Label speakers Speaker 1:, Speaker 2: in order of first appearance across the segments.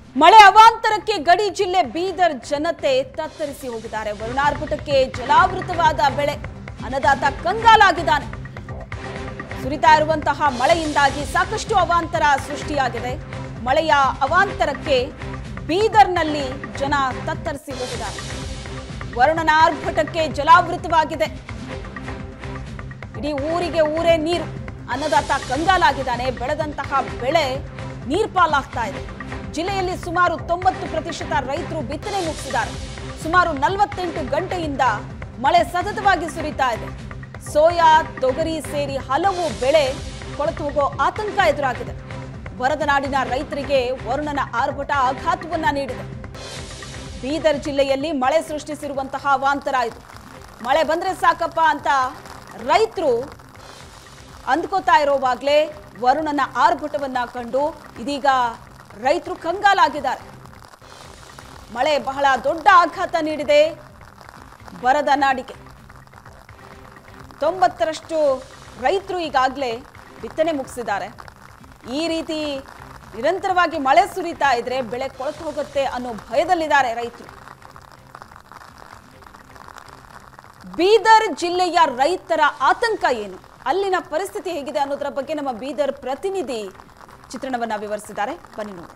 Speaker 1: ಮಳೆ ಅವಾಂತರಕ್ಕೆ ಗಡಿ ಜಿಲ್ಲೆ ಬೀದರ್ ಜನತೆ ತತ್ತರಿಸಿ ಹೋಗಿದ್ದಾರೆ. ವರುಣಾರ್ಭಟಕ್ಕೆ ಜಲಾವೃತವಾದ ಬೆಳೆ, ಅನ್ನದಾತ ಕಂಗಾಲಾಗಿದ್ದಾನೆ. ಸುರಿತಾ ಇರುವಂತಹ ಮಳೆಯಿಂದಾಗಿ ಸಾಕಷ್ಟು ಅವಾಂತರ ಸೃಷ್ಟಿಯಾಗಿದೆ. ಮಳೆಯ ಅವಾಂತರಕ್ಕೆ ಬೀದರ್ನಲ್ಲಿ ಜನ ತತ್ತರಿಸಿ ಹೋಗಿದ್ದಾರೆ. ವರುಣನ ಆರ್ಭಟಕ್ಕೆ ಜಲಾವೃತವಾಗಿದೆ. ಇಡೀ ಊರಿಗೆ ಊರೇ ನೀರು. ಅನ್ನದಾತ ಕಂಗಾಲಾಗಿದ್ದಾನೆ. ಬೆಳೆದಂತಹ ಬೆಳೆ ನೀರ್ಪಾಲಾಗ್ತಾ ಇದೆ. ಜಿಲ್ಲೆಯಲ್ಲಿ ಸುಮಾರು 90% ರೈತರು ಬಿತ್ತನೆ ಮುಗಿಸಿದ್ದಾರೆ. ಸುಮಾರು 48 ಗಂಟೆಯಿಂದ ಮಳೆ ಸತತವಾಗಿ ಸುರಿತಾ ಇದೆ. ಸೋಯಾ, ತೊಗರಿ ಸೇರಿ ಹಲವು ಬೆಳೆ ಕೊಳೆತು ಹೋಗೋ ಆತಂಕ ಎದುರಾಗಿದೆ. ಬರದ ನಾಡಿನ ರೈತರಿಗೆ ವರುಣನ ಆರ್ಭಟ ಆಘಾತವನ್ನ ನೀಡಿದೆ. ಬೀದರ್ ಜಿಲ್ಲೆಯಲ್ಲಿ ಮಳೆ ಸೃಷ್ಟಿಸಿರುವಂತಹ ಅವಾಂತರ ಇದು. ಮಳೆ ಬಂದ್ರೆ ಸಾಕಪ್ಪ ಅಂತ ರೈತರು ಅಂದ್ಕೋತಾ ಇರೋವಾಗಲೇ ವರುಣನ ಆರ್ಭಟವನ್ನ ಕಂಡು ಇದೀಗ ರೈತರು ಕಂಗಾಲಾಗಿದ್ದಾರೆ. ಮಳೆ ಬಹಳ ದೊಡ್ಡ ಆಘಾತ ನೀಡಿದೆ ಬರದ ನಾಡಿಗೆ. 90ರಷ್ಟು ರೈತರು ಈಗಾಗಲೇ ಬಿತ್ತನೆ ಮುಗಿಸಿದ್ದಾರೆ. ಈ ರೀತಿ ನಿರಂತರವಾಗಿ ಮಳೆ ಸುರಿತಾ ಇದ್ರೆ ಬೆಳೆ ಕೊಳೆತು ಹೋಗುತ್ತೆ ಅನ್ನೋ ಭಯದಲ್ಲಿದ್ದಾರೆ ರೈತರು. ಬೀದರ್ ಜಿಲ್ಲೆಯ ರೈತರ ಆತಂಕ ಏನು, ಅಲ್ಲಿನ ಪರಿಸ್ಥಿತಿ ಹೇಗಿದೆ ಅನ್ನೋದರ ಬಗ್ಗೆ ನಮ್ಮ ಬೀದರ್ ಪ್ರತಿನಿಧಿ ಚಿತ್ರಣವನ್ನ ವಿವರಿಸಿದ್ದಾರೆ. ಬನ್ನಿ ನೋಡಿ.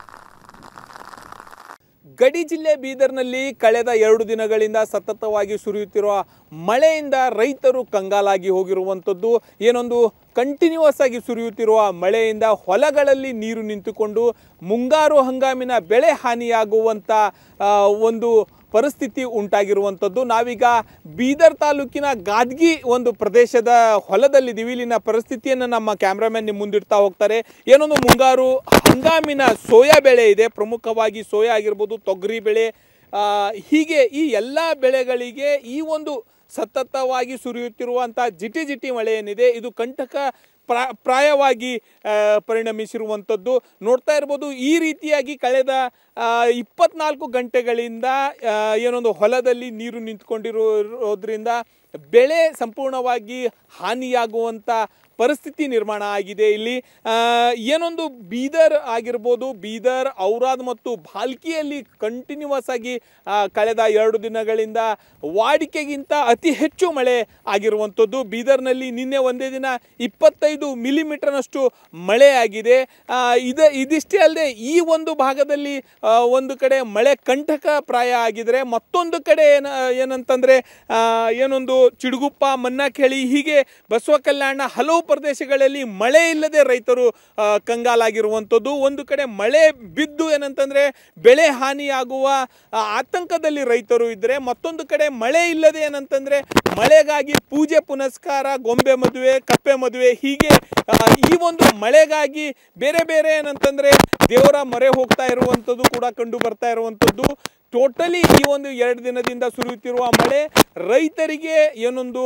Speaker 2: ಗಡಿ ಜಿಲ್ಲೆ ಬೀದರ್ನಲ್ಲಿ ಕಳೆದ 2 ದಿನಗಳಿಂದ ಸತತವಾಗಿ ಸುರಿಯುತ್ತಿರುವ ಮಳೆಯಿಂದ ರೈತರು ಕಂಗಾಲಾಗಿ ಹೋಗಿರುವಂಥದ್ದು. ಏನೊಂದು ಕಂಟಿನ್ಯೂಸ್ ಆಗಿ ಸುರಿಯುತ್ತಿರುವ ಮಳೆಯಿಂದ ಹೊಲಗಳಲ್ಲಿ ನೀರು ನಿಂತುಕೊಂಡು ಮುಂಗಾರು ಹಂಗಾಮಿನ ಬೆಳೆ ಹಾನಿಯಾಗುವಂಥ ಒಂದು ಪರಿಸ್ಥಿತಿ ಉಂಟಾಗಿರುವಂಥದ್ದು. ನಾವೀಗ ಬೀದರ್ ತಾಲೂಕಿನ ಗಾದ್ಗಿ ಒಂದು ಪ್ರದೇಶದ ಹೊಲದಲ್ಲಿದ್ದೀವಿ. ಇಲ್ಲಿನ ಪರಿಸ್ಥಿತಿಯನ್ನು ನಮ್ಮ ಕ್ಯಾಮ್ರಾಮನ್ ನಿಮ್ಮ ಮುಂದಿಡ್ತಾ ಹೋಗ್ತಾರೆ. ಏನೊಂದು ಮುಂಗಾರು ಹಂಗಾಮಿನ ಸೋಯಾ ಬೆಳೆ ಇದೆ. ಪ್ರಮುಖವಾಗಿ ಸೋಯಾ ಆಗಿರ್ಬೋದು, ತೊಗರಿ ಬೆಳೆ, ಹೀಗೆ ಈ ಎಲ್ಲ ಬೆಳೆಗಳಿಗೆ ಈ ಒಂದು ಸತತವಾಗಿ ಸುರಿಯುತ್ತಿರುವಂಥ ಜಿಟಿ ಮಳೆ ಏನಿದೆ ಇದು ಕಂಟಕ ಪ್ರಾಯವಾಗಿ ಪರಿಣಮಿಸಿರುವಂಥದ್ದು ನೋಡ್ತಾ ಇರ್ಬೋದು. ಈ ರೀತಿಯಾಗಿ ಕಳೆದ 24 ಗಂಟೆಗಳಿಂದ ಏನೊಂದು ಹೊಲದಲ್ಲಿ ನೀರು ನಿಂತ್ಕೊಂಡಿರೋದ್ರಿಂದ ಬೆಳೆ ಸಂಪೂರ್ಣವಾಗಿ ಹಾನಿಯಾಗುವಂಥ ಪರಿಸ್ಥಿತಿ ನಿರ್ಮಾಣ ಆಗಿದೆ. ಇಲ್ಲಿ ಏನೊಂದು ಬೀದರ್ ಆಗಿರ್ಬೋದು, ಬೀದರ್, ಔರಾದ್ ಮತ್ತು ಭಾಲ್ಕಿಯಲ್ಲಿ ಕಂಟಿನ್ಯೂಸ್ ಆಗಿ ಕಳೆದ 2 ದಿನಗಳಿಂದ ವಾಡಿಕೆಗಿಂತ ಅತಿ ಹೆಚ್ಚು ಮಳೆ ಆಗಿರುವಂಥದ್ದು. ಬೀದರ್ನಲ್ಲಿ ನಿನ್ನೆ ಒಂದೇ ದಿನ 25 ಮಿಲಿಮೀಟರ್ನಷ್ಟು ಮಳೆ ಆಗಿದೆ. ಇದಿಷ್ಟೇ ಅಲ್ಲದೆ ಈ ಒಂದು ಭಾಗದಲ್ಲಿ ಒಂದು ಕಡೆ ಮಳೆ ಕಂಟಕ ಪ್ರಾಯ ಆಗಿದ್ರೆ, ಮತ್ತೊಂದು ಕಡೆ ಏನಂತಂದರೆ ಏನೊಂದು ಚಿಡುಗುಪ್ಪ, ಮನ್ನಕೇಳಿ, ಹೀಗೆ ಬಸವ ಕಲ್ಯಾಣ ಹಲವು ಪ್ರದೇಶಗಳಲ್ಲಿ ಮಳೆ ಇಲ್ಲದೆ ರೈತರು ಕಂಗಾಲಾಗಿರುವಂಥದ್ದು. ಒಂದು ಕಡೆ ಮಳೆ ಬಿದ್ದು ಏನಂತಂದರೆ ಬೆಳೆ ಹಾನಿಯಾಗುವ ಆತಂಕದಲ್ಲಿ ರೈತರು ಇದ್ದರೆ, ಮತ್ತೊಂದು ಕಡೆ ಮಳೆ ಇಲ್ಲದೆ ಏನಂತಂದರೆ ಮಳೆಗಾಗಿ ಪೂಜೆ ಪುನಸ್ಕಾರ, ಗೊಂಬೆ ಮದುವೆ, ಕಪ್ಪೆ ಮದುವೆ, ಹೀಗೆ ಈ ಒಂದು ಮಳೆಗಾಗಿ ಬೇರೆ ಬೇರೆ ಏನಂತಂದರೆ ದೇವರ ಮೊರೆ ಹೋಗ್ತಾ ಇರುವಂಥದ್ದು ಕೂಡ ಕಂಡು ಬರ್ತಾ ಇರುವಂಥದ್ದು. ಟೋಟಲಿ ಈ ಒಂದು 2 ದಿನದಿಂದ ಸುರಿಯುತ್ತಿರುವ ಮಳೆ ರೈತರಿಗೆ ಏನೊಂದು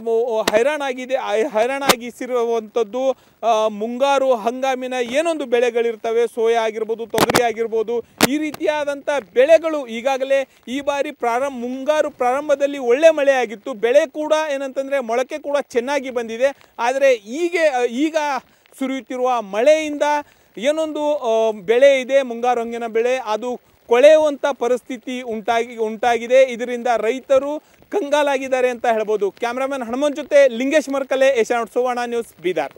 Speaker 2: ಹೈರಾಣಾಗಿಸಿರುವಂಥದ್ದು. ಮುಂಗಾರು ಹಂಗಾಮಿನ ಏನೊಂದು ಬೆಳೆಗಳಿರ್ತವೆ, ಸೋಯಾ ಆಗಿರ್ಬೋದು, ತೊಗರಿ ಆಗಿರ್ಬೋದು, ಈ ರೀತಿಯಾದಂಥ ಬೆಳೆಗಳು ಈಗಾಗಲೇ ಈ ಬಾರಿ ಮುಂಗಾರು ಪ್ರಾರಂಭದಲ್ಲಿ ಒಳ್ಳೆ ಮಳೆ ಆಗಿತ್ತು. ಬೆಳೆ ಕೂಡ ಏನಂತಂದರೆ ಮೊಳಕೆ ಕೂಡ ಚೆನ್ನಾಗಿ ಬಂದಿದೆ. ಆದರೆ ಈಗ ಸುರಿಯುತ್ತಿರುವ ಮಳೆಯಿಂದ ಏನೊಂದು ಬೆಳೆ ಇದೆ, ಮುಂಗಾರು ಹಂಗಿನ ಬೆಳೆ, ಅದು ಕೊಳೆಯುವಂಥ ಪರಿಸ್ಥಿತಿ ಉಂಟಾಗಿದೆ. ಇದರಿಂದ ರೈತರು ಕಂಗಾಲಾಗಿದ್ದಾರೆ ಅಂತ ಹೇಳ್ಬೋದು. ಕ್ಯಾಮ್ರಾಮನ್ ಹನುಮಂತ್ ಜೊತೆ ಲಿಂಗೇಶ್ ಮರ್ಕಲೆ, ಏಷ್ಯಾನೆಟ್ ಸುವರ್ಣ ನ್ಯೂಸ್, ಬೀದರ್.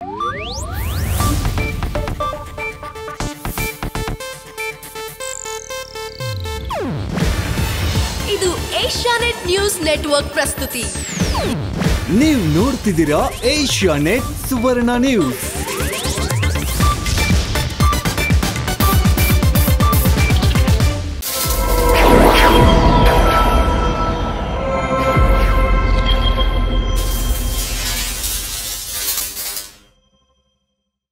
Speaker 3: ಇದು ಏಷ್ಯಾನೆಟ್ ನ್ಯೂಸ್ ನೆಟ್ವರ್ಕ್ ಪ್ರಸ್ತುತಿ.
Speaker 4: ನೀವು ನೋಡ್ತಿದ್ದೀರಾ ಏಷ್ಯಾನೆಟ್ ಸುವರ್ಣ ನ್ಯೂಸ್.